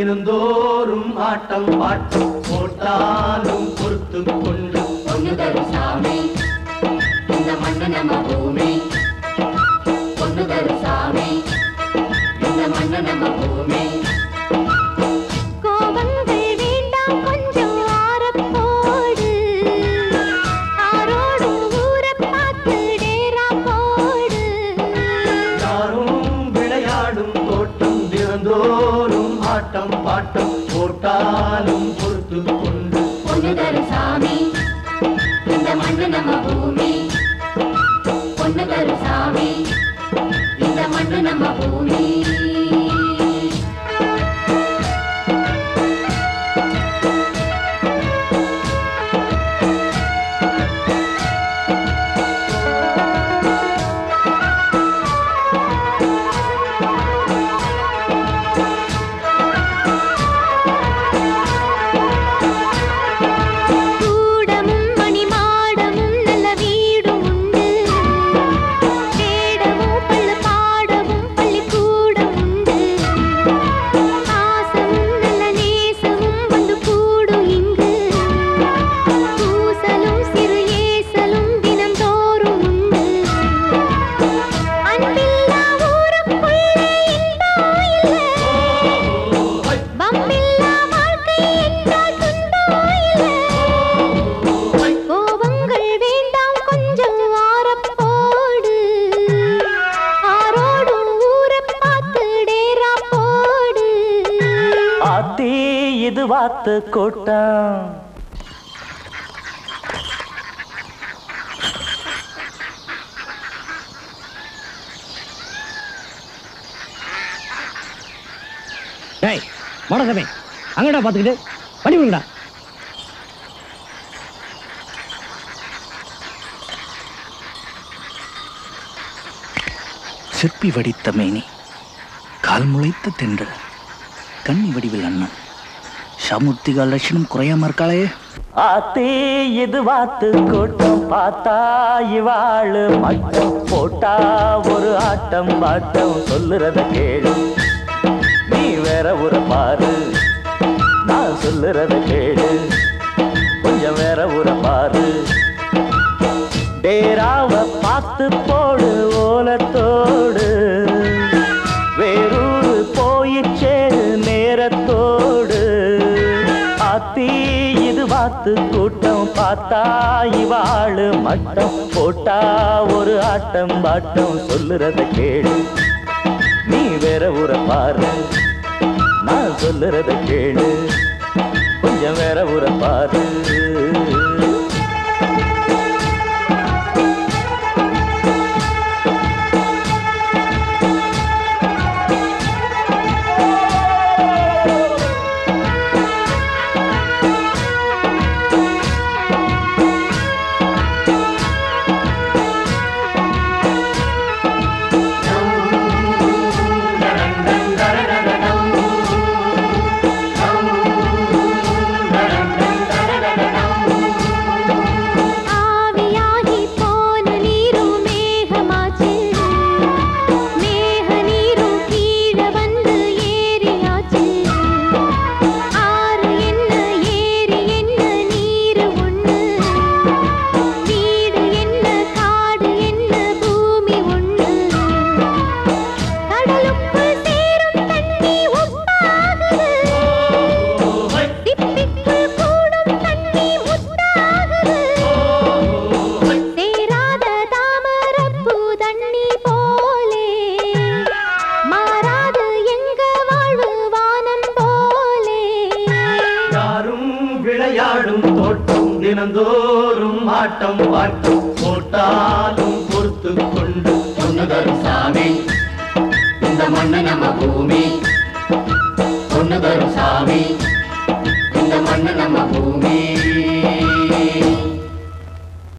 தினந்தோறும் ஆட்டம் பாட்டம் போட்டாலும் பொறுத்து கொண்டு பொண்ணு தரும் சாமி இந்த மண்ணு நம்ம பூமி. பொண்ணு தரும் சாமி இந்த மண்ணு நம்ம பூமி. தினந்தோறும் ஆட்டம் பாட்டம் போட்டாலும் பொறுத்து கொண்டு பொண்ணு தரும் சாமி இந்த மண்ணு நம்ம பூமி. பொண்ணு தரும் சாமி இந்த மண்ணு நம்ம பூமி. இது வாத்து கூட்டம் மடசமே அங்கடா பாத்துக்கிட்டு பண்ணி விடுங்கடா. சிற்பி வடித்த மேனி, கால் முளைத்த தென்றல், கண்ணி வடிவில் அண்ணன், சமுர்த்திகால் லட்சணம் குறையாம இருக்காளே. ஆத்தே இது வாத்து கூட்டம் பார்த்தா இவாளு மட்டம் போட்டா ஒரு ஆட்டம் பாட்டம் சொல்லுறத கேளு. நீ வேற ஒரு பாரு, நான் சொல்லுறத கேளு. கொஞ்சம் வேற ஒரு பாரு. டேராவ பார்த்து போடு ஓலத்தோடு, வேறூரு போயிச்சேரு நேரத்தோடு. ஆத்தி இது வாத்து கூட்டம் பார்த்தா இவாளு மட்டம் போட்டா ஒரு ஆட்டம் பாட்டம் சொல்லுறத கேளு. நீ வேற ஊர பாரு, நான் சொல்லுறத கேளு. கொஞ்சம் வேற ஊர பாரு. தினந்தோறும் ஆட்டம் பாட்டம் போட்டாலும் பொறுத்து கொண்டு பொண்ணு தரும் சாமி இந்த மண்ணு நம்ம பூமி.